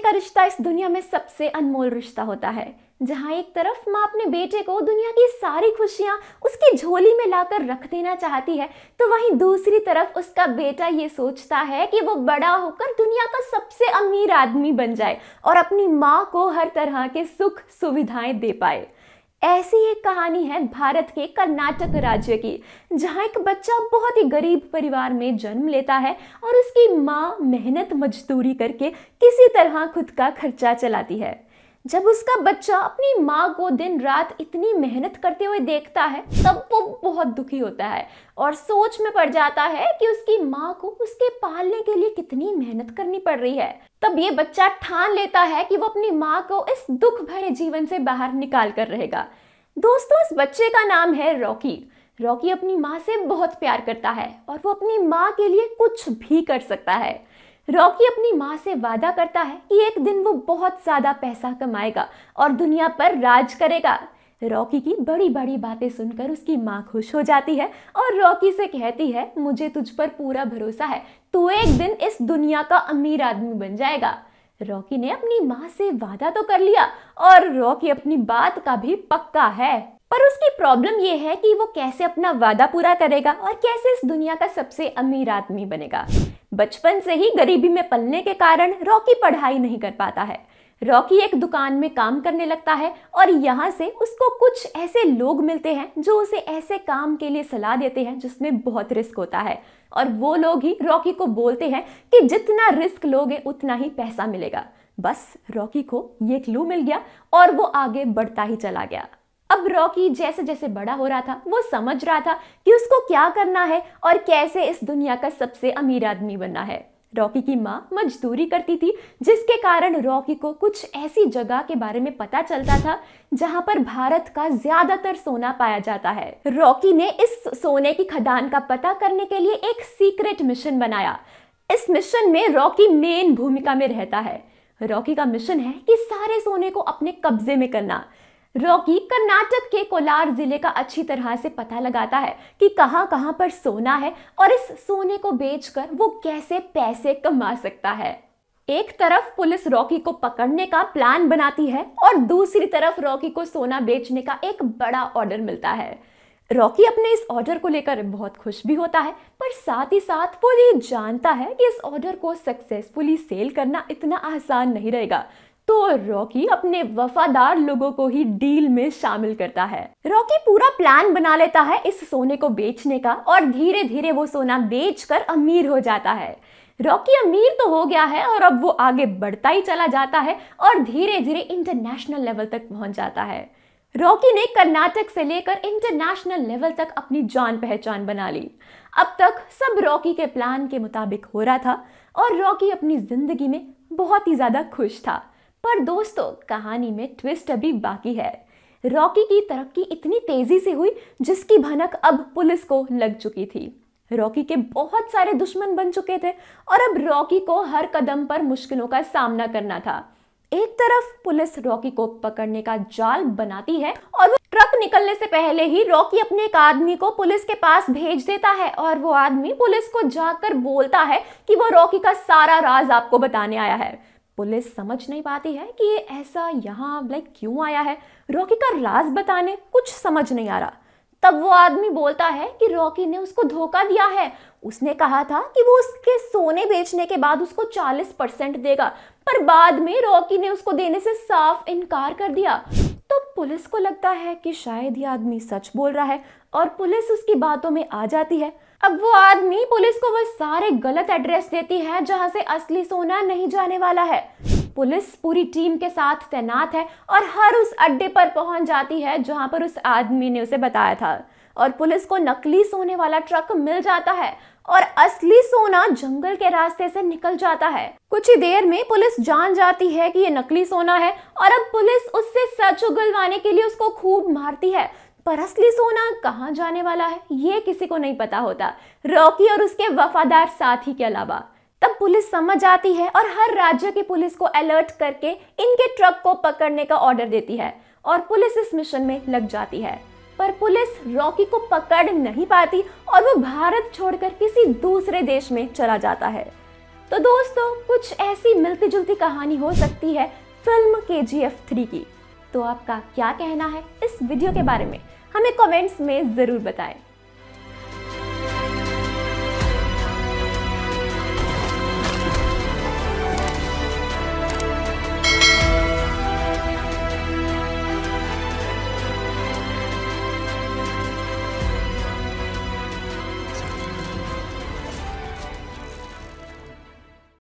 का रिश्ता इस दुनिया में सबसे अनमोल रिश्ता होता है, जहाँ एक तरफ माँ अपने बेटे को दुनिया की सारी खुशियाँ उसकी झोली में लाकर रख देना चाहती है, तो वहीं दूसरी तरफ उसका बेटा ये सोचता है कि वो बड़ा होकर दुनिया का सबसे अमीर आदमी बन जाए और अपनी माँ को हर तरह के सुख सुविधाएं दे पाए। ऐसी एक कहानी है भारत के कर्नाटक राज्य की, जहाँ एक बच्चा बहुत ही गरीब परिवार में जन्म लेता है और उसकी माँ मेहनत मजदूरी करके किसी तरह खुद का खर्चा चलाती है। जब उसका बच्चा अपनी माँ को दिन रात इतनी मेहनत करते हुए देखता है, तब वो बहुत दुखी होता है और सोच में पड़ जाता है कि उसकी माँ को उसके पालने के लिए कितनी मेहनत करनी पड़ रही है। तब ये बच्चा ठान लेता है कि वो अपनी माँ को इस दुख भरे जीवन से बाहर निकाल कर रहेगा। दोस्तों, इस बच्चे का नाम है रॉकी। रॉकी अपनी माँ से बहुत प्यार करता है और वो अपनी माँ के लिए कुछ भी कर सकता है। रॉकी अपनी माँ से वादा करता है कि एक दिन वो बहुत ज्यादा पैसा कमाएगा और दुनिया पर राज करेगा। रॉकी की बड़ी बड़ी बातें सुनकर उसकी माँ खुश हो जाती है और रॉकी से कहती है, मुझे तुझ पर पूरा भरोसा है, तू एक दिन इस दुनिया का अमीर आदमी बन जाएगा। रॉकी ने अपनी माँ से वादा तो कर लिया और रॉकी अपनी बात का भी पक्का है, पर उसकी प्रॉब्लम ये है कि वो कैसे अपना वादा पूरा करेगा और कैसे इस दुनिया का सबसे अमीर आदमी बनेगा। बचपन से ही गरीबी में पलने के कारण रॉकी पढ़ाई नहीं कर पाता है। रॉकी एक दुकान में काम करने लगता है और यहाँ से उसको कुछ ऐसे लोग मिलते हैं जो उसे ऐसे काम के लिए सलाह देते हैं जिसमें बहुत रिस्क होता है, और वो लोग ही रॉकी को बोलते हैं कि जितना रिस्क लोगे उतना ही पैसा मिलेगा। बस रॉकी को ये क्लू मिल गया और वो आगे बढ़ता ही चला गया। अब रॉकी जैसे जैसे बड़ा हो रहा था, वो समझ रहा था कि उसको क्या करना है और कैसे इस दुनिया का सबसे अमीर आदमी बनना है। रॉकी की माँ मजदूरी करती थी, जिसके कारण रॉकी को कुछ ऐसी जगह के बारे में पता चलता था जहां पर भारत का ज्यादातर सोना पाया जाता है। रॉकी ने इस सोने की खदान का पता करने के लिए एक सीक्रेट मिशन बनाया। इस मिशन में रॉकी मेन भूमिका में रहता है। रॉकी का मिशन है कि सारे सोने को अपने कब्जे में करना। रॉकी कर्नाटक के कोलार जिले का अच्छी तरह से पता लगाता है कि कहां कहां पर सोना है और इस सोने को बेचकर वो कैसे पैसे कमा सकता है। एक तरफ पुलिस रॉकी को पकड़ने का प्लान बनाती है और दूसरी तरफ रॉकी को सोना बेचने का एक बड़ा ऑर्डर मिलता है। रॉकी अपने इस ऑर्डर को लेकर बहुत खुश भी होता है, पर साथ ही साथ वो ये जानता है कि इस ऑर्डर को सक्सेसफुली सेल करना इतना आसान नहीं रहेगा, तो रॉकी अपने वफादार लोगों को ही डील में शामिल करता है। रॉकी पूरा प्लान बना लेता है इस सोने को बेचने का और धीरे धीरे वो सोना बेचकर अमीर हो जाता है। रॉकी अमीर तो हो गया है और अब वो आगे बढ़ता ही चला जाता है और धीरे धीरे इंटरनेशनल लेवल तक पहुंच जाता है। रॉकी ने कर्नाटक से लेकर इंटरनेशनल लेवल तक अपनी जान पहचान बना ली। अब तक सब रॉकी के प्लान के मुताबिक हो रहा था और रॉकी अपनी जिंदगी में बहुत ही ज्यादा खुश था। पर दोस्तों, कहानी में ट्विस्ट अभी बाकी है। रॉकी की तरक्की इतनी तेजी से हुई जिसकी भनक अब पुलिस को लग चुकी थी। रॉकी के बहुत सारे दुश्मन बन चुके थे और अब रॉकी को हर कदम पर मुश्किलों का सामना करना था। एक तरफ पुलिस रॉकी को पकड़ने का जाल बनाती है और वो ट्रक निकलने से पहले ही रॉकी अपने एक आदमी को पुलिस के पास भेज देता है और वो आदमी पुलिस को जाकर बोलता है कि वो रॉकी का सारा राज आपको बताने आया है। पुलिस समझ नहीं पाती है कि ये ऐसा यहाँ क्यों आया है, रॉकी का राज बताने, कुछ समझ नहीं आ रहा। तब वो आदमी बोलता है कि रॉकी ने उसको धोखा दिया है। उसने कहा था कि वो उसके सोने बेचने के बाद उसको 40% देगा, पर बाद में रॉकी ने उसको देने से साफ इनकार कर दिया। तो पुलिस को लगता है कि शायद ये आदमी सच बोल रहा है और पुलिस उसकी बातों में आ जाती है। अब वो आदमी पुलिस को वो सारे गलत एड्रेस देती है जहां से असली सोना नहीं जाने वाला है। पुलिस पूरी टीम के साथ तैनात है और हर उस अड्डे पर पहुंच जाती है जहां पर उस आदमी ने उसे बताया था, और पुलिस को नकली सोने वाला ट्रक मिल जाता है और असली सोना जंगल के रास्ते से निकल जाता है। कुछ ही देर में पुलिस जान जाती है कि ये नकली सोना है और अब पुलिस उससे सच उगलवाने के लिए उसको खूब मारती है, पर असली सोना कहाँ जाने वाला है ये किसी को नहीं पता होता, रॉकी और उसके वफादार साथी के अलावा। तब पुलिस समझ आती है और हर राज्य की पुलिस को अलर्ट करके इनके ट्रक को पकड़ने का ऑर्डर देती है और पुलिस इस मिशन में लग जाती है। पर पुलिस रॉकी को पकड़ नहीं पाती और वो भारत छोड़कर किसी दूसरे देश में चला जाता है। तो दोस्तों कुछ ऐसी मिलती जुलती कहानी हो सकती है फिल्म KGF 3 की। तो आपका क्या कहना है इस वीडियो के बारे में, हमें कमेंट्स में ज़रूर बताएं।